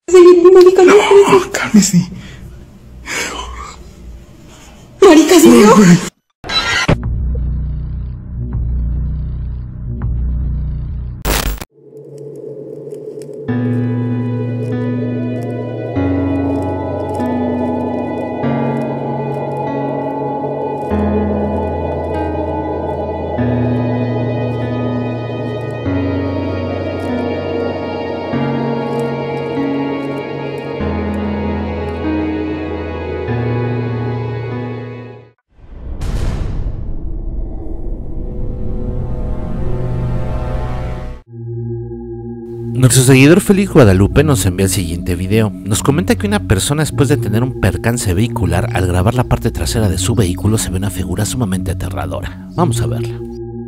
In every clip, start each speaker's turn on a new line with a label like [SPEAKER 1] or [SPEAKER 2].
[SPEAKER 1] Marica, no puede ser.
[SPEAKER 2] Cálmese.
[SPEAKER 1] Marica, ¿sí vio?
[SPEAKER 3] Nuestro seguidor Félix Guadalupe nos envía el siguiente video. Nos comenta que una persona, después de tener un percance vehicular, al grabar la parte trasera de su vehículo se ve una figura sumamente aterradora. Vamos a verla.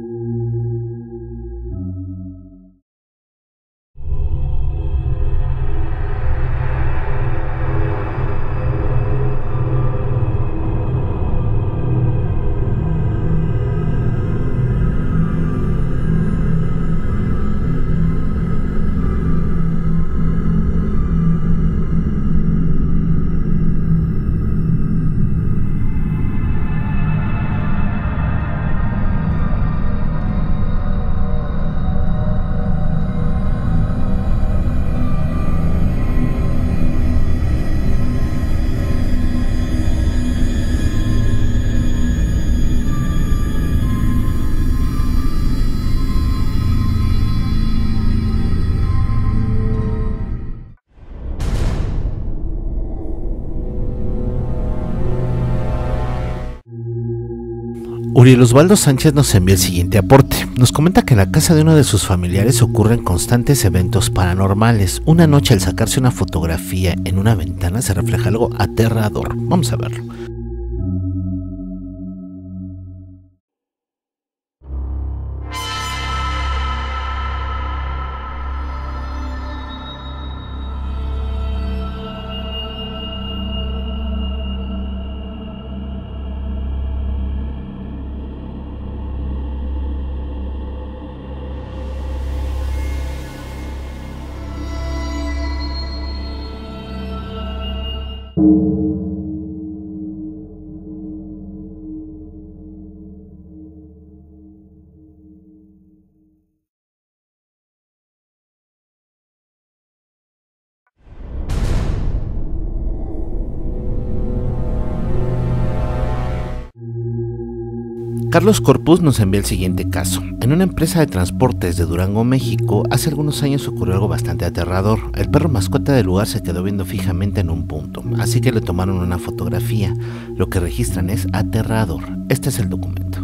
[SPEAKER 3] Uriel Osvaldo Sánchez nos envía el siguiente aporte. Nos comenta que en la casa de uno de sus familiares ocurren constantes eventos paranormales. Una noche, al sacarse una fotografía en una ventana, se refleja algo aterrador. Vamos a verlo. Carlos Corpus nos envía el siguiente caso. En una empresa de transportes de Durango, México, hace algunos años ocurrió algo bastante aterrador. El perro mascota del lugar se quedó viendo fijamente en un punto, así que le tomaron una fotografía. Lo que registran es aterrador. Este es el documento.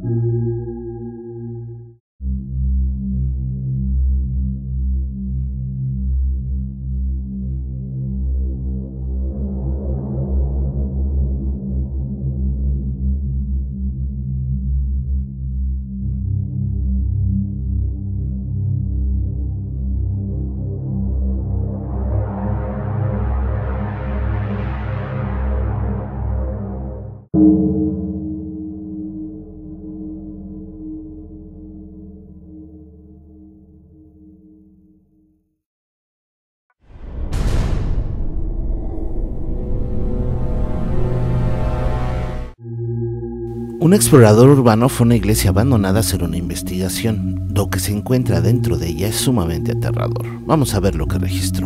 [SPEAKER 3] Un explorador urbano fue a una iglesia abandonada a hacer una investigación. Lo que se encuentra dentro de ella es sumamente aterrador. Vamos a ver lo que registró.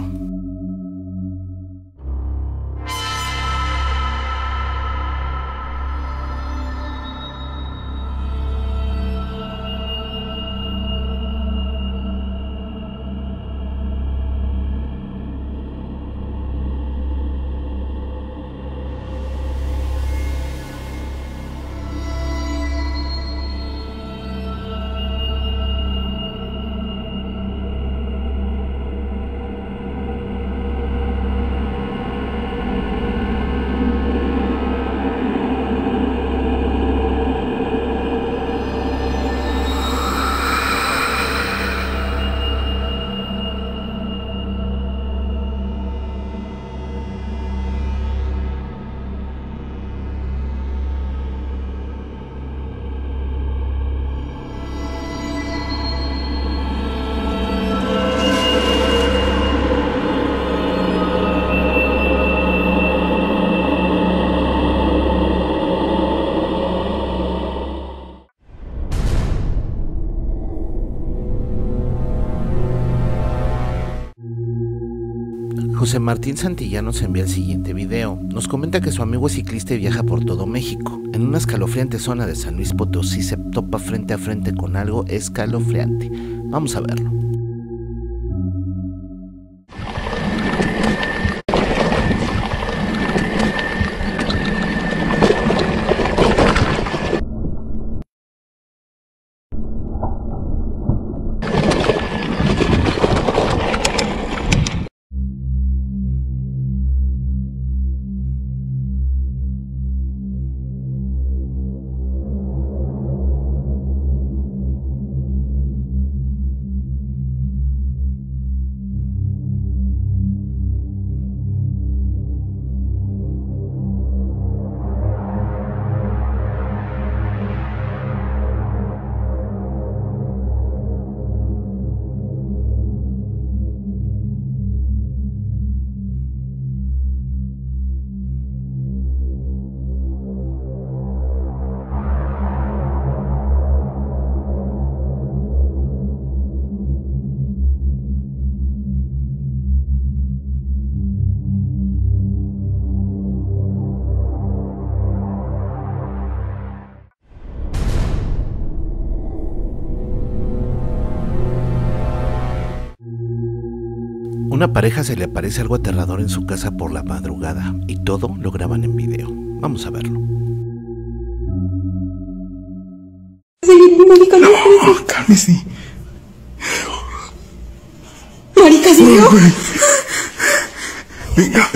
[SPEAKER 3] José Martín Santillán nos envía el siguiente video. Nos comenta que su amigo es ciclista y viaja por todo México. En una escalofriante zona de San Luis Potosí se topa frente a frente con algo escalofriante. Vamos a verlo. Una pareja se le aparece algo aterrador en su casa por la madrugada y todo lo graban en video. Vamos a verlo.
[SPEAKER 1] Marica, no puede ser.
[SPEAKER 2] Cálmese.
[SPEAKER 1] Marica, ¿sí vio?
[SPEAKER 2] Venga.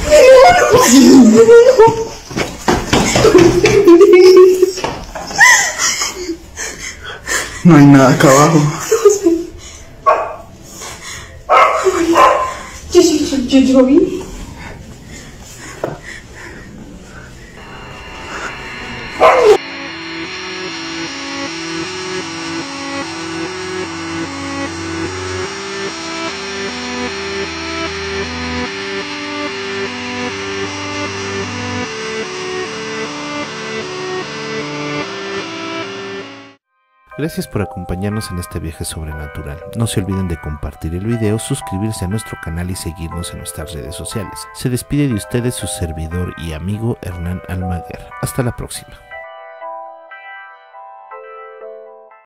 [SPEAKER 2] No hay nada acá abajo.
[SPEAKER 1] Yo vi.
[SPEAKER 3] Gracias por acompañarnos en este viaje sobrenatural. No se olviden de compartir el video, suscribirse a nuestro canal y seguirnos en nuestras redes sociales. Se despide de ustedes su servidor y amigo Hernán Almaguer. Hasta la próxima.